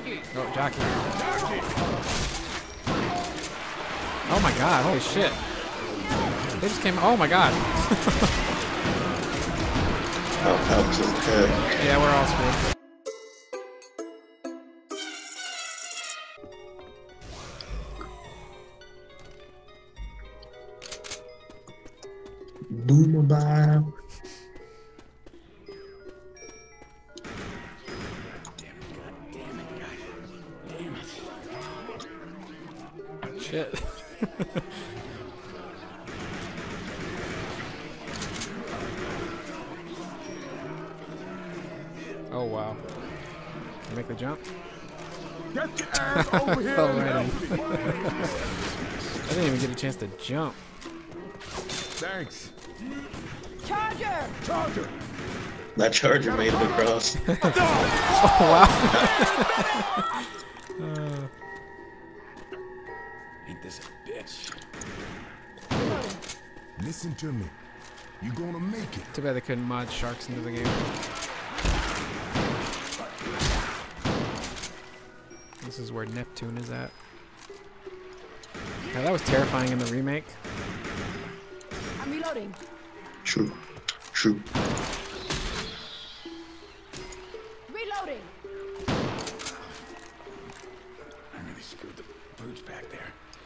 Oh, jockey. Oh my god, holy shit. They just came, oh my god. Oh, Alex is dead. Yeah, we're all screwed. Boomabile. Shit. Oh wow. Can I make the jump? Get your ass over here Fell and right in. help me. I didn't even get a chance to jump. Thanks. Charger! Charger! That charger made it across. Oh wow. Ain't this a bitch? Listen to me. You gonna make it. Too bad they couldn't mod sharks into the game. This is where Neptune is at. Yeah, that was terrifying in the remake. I'm reloading. True. True. Reloading. I really screwed the brutes back there.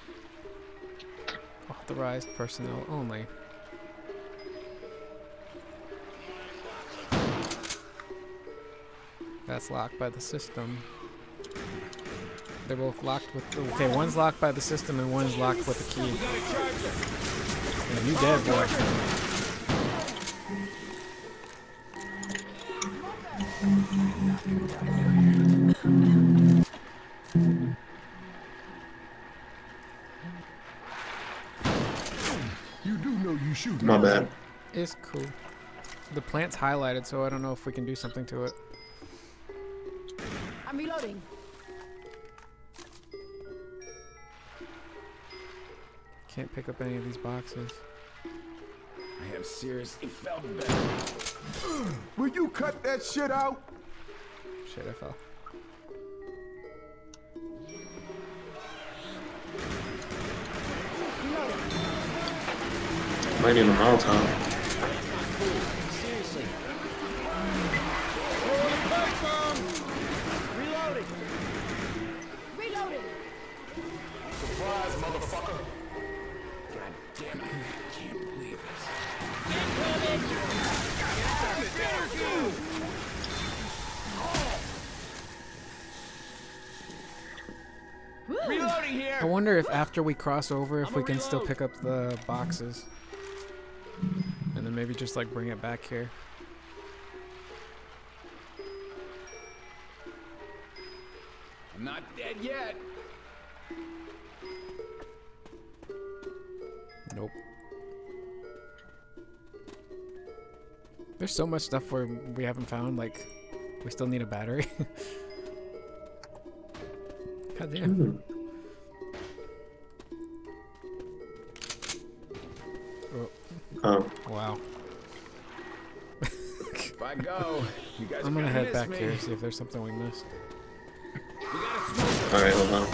Authorized personnel only. That's locked by the system. They're both locked with. Okay, one's locked by the system and one's locked with the key. And you dead, boy. You do know you shoot. My bad. It's cool. The plant's highlighted, so I don't know if we can do something to it. I'm reloading. Can't pick up any of these boxes. I have seriously felt better. Will you cut that shit out? Shit, I fell. Might need a Molotov. Seriously. Reloading. Reloading. Surprise, motherfucker. God damn it. I can't believe this. Reloading here. I wonder if after we cross over, if we can still pick up the boxes. And then maybe just like bring it back here. I'm not dead yet. Nope. There's so much stuff where we haven't found, like, we still need a battery. God damn. Oh, Oh. wow. If I go, you guys I'm gonna are head miss back me. here, see if there's something we missed. We gotta smoke. Alright, hold on.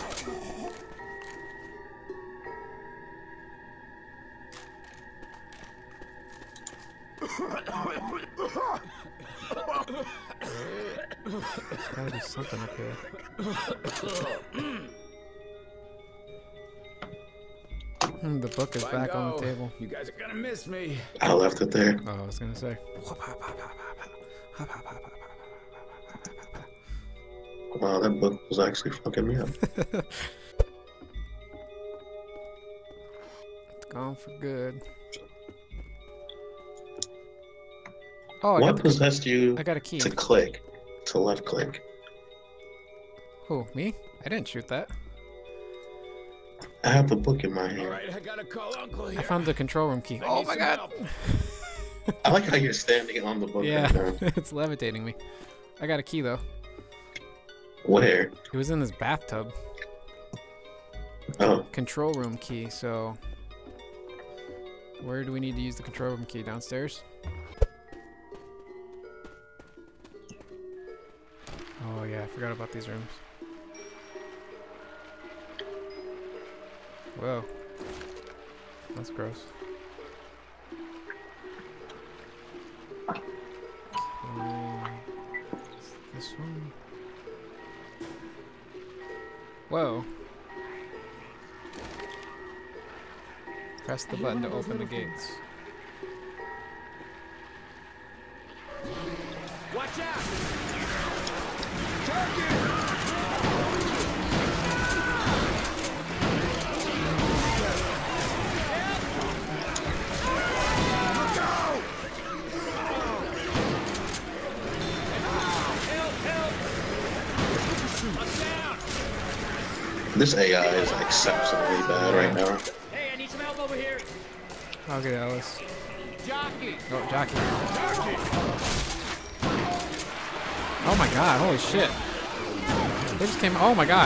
There's gotta be something up here. The book is If I back on the go, table. You guys are gonna miss me. I left it there. Oh, I was gonna say. Wow, that book was actually fucking me up. It's gone for good. Oh, What possessed you I got a key. to click? To left click? Who, me? I didn't shoot that. I have the book in my hand. Alright, I gotta call Uncle here. I found the control room key. I Oh need my some god! help. I like how you're standing on the book Yeah, right now. it's levitating me. I got a key though. Where? It was in this bathtub. Oh, Control room key, so... Where do we need to use the control room key? Downstairs? Oh yeah, I forgot about these rooms. Whoa. That's gross. This one. Whoa. Press the button to open the gates. Watch out! Target! This AI is exceptionally bad right now. Hey, I need some help over here. I'll get Alice. Jockey. Oh, Jockey. Jockey. Oh my god, holy shit. They just came. Oh my god.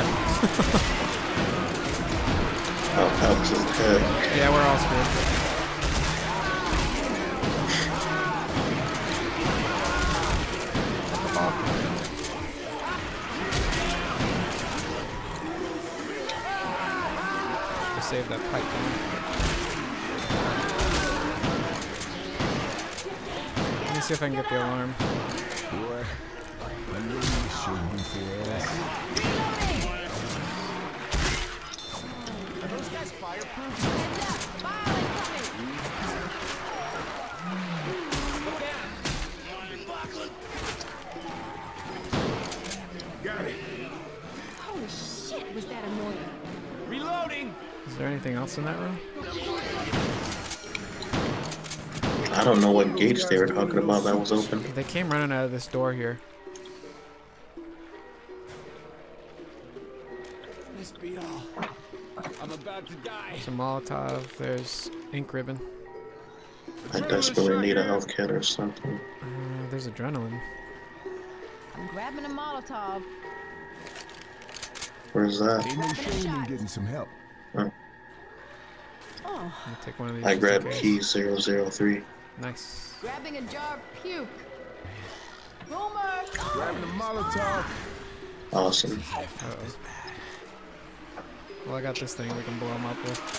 Oh, Alex is dead. Yeah, we're all screwed. Save that pipe gun. Let me see if I can get the alarm. Boy, I knew you should be fast. Are those guys fireproof? Got it. Holy shit, was that annoying? Reloading. Is there anything else in that room? I don't know what gates they were talking about that was open. They came running out of this door here. This be all. I'm about to die. There's a Molotov. There's ink ribbon. I desperately need a health kit or something. There's adrenaline. I'm grabbing a Molotov. Where's that? Ain't no shame in getting some help. Oh, Oh, Let me take one of these. I just in grabbed case. key 003. Nice. grabbing a jar of puke. Boomer! Grabbing a Molotov. Awesome. Uh-oh. Well, I got this thing we can blow him up with.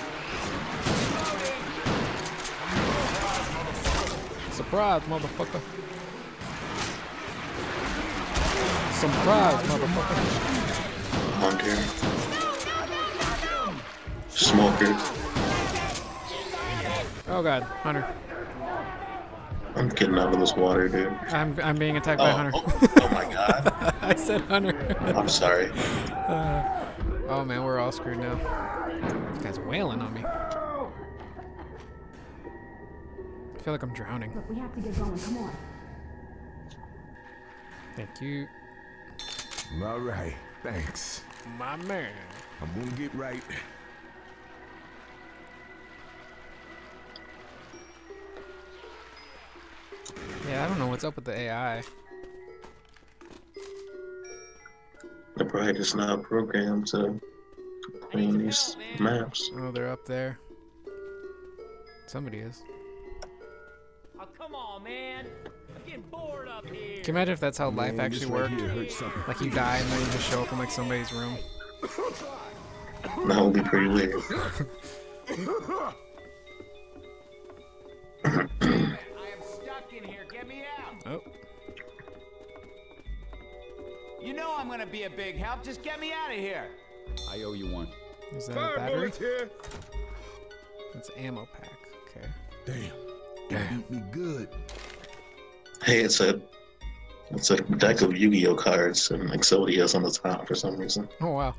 Surprise, motherfucker. Surprise, motherfucker. Hunter. Smoker. Oh god, Hunter. I'm getting out of this water, dude. I'm being attacked by Hunter. Oh my god. I said Hunter. I'm sorry. Oh man, we're all screwed now. This guy's wailing on me. I feel like I'm drowning. Look, we have to get going. Come on. Thank you. All right. Thanks. My man. I'm gonna get right. Yeah, I don't know what's up with the AI. They're probably just not programmed to play in these maps. Oh, they're up there. Somebody is. Oh, come on, man. I'm getting bored up here. Can you imagine if that's how life Man, actually this right worked? here hurts something. Like you die and then you just show up in like somebody's room. That would be pretty weird. I am stuck in here. Get me out. Oh, You know I'm gonna be a big help. Just get me out of here. I owe you one. is that a battery? It's an ammo pack. Okay. Damn. You beat me good. Hey, it's a deck of Yu-Gi-Oh cards and Exodia's on the top for some reason. Oh wow.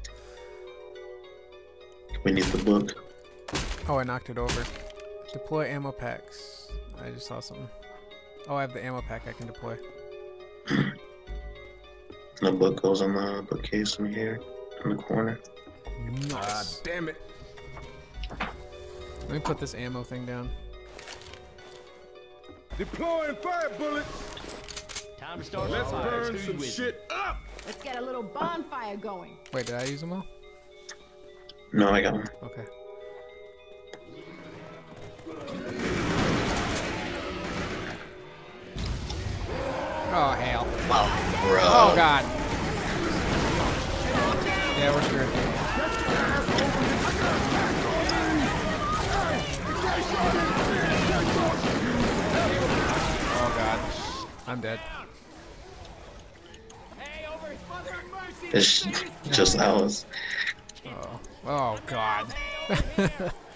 We need the book. Oh, I knocked it over. Deploy ammo packs. I just saw something. Oh, I have the ammo pack I can deploy. The book goes on the bookcase in here in the corner. Nice. Damn it. Let me put this ammo thing down. Deploying fire bullets. Time to start Let's the fires. burn Who's some with me? shit up. Let's get a little bonfire going. Wait, did I use them all? No, I got one. Okay. Oh hell. Wow, bro. Oh god. Yeah, we're screwed. Oh god. I'm dead. It's just Alice. Oh god.